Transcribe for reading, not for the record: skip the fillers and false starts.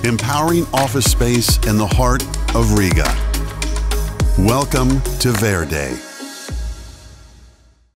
empowering office space in the heart of Riga. Welcome to Verde.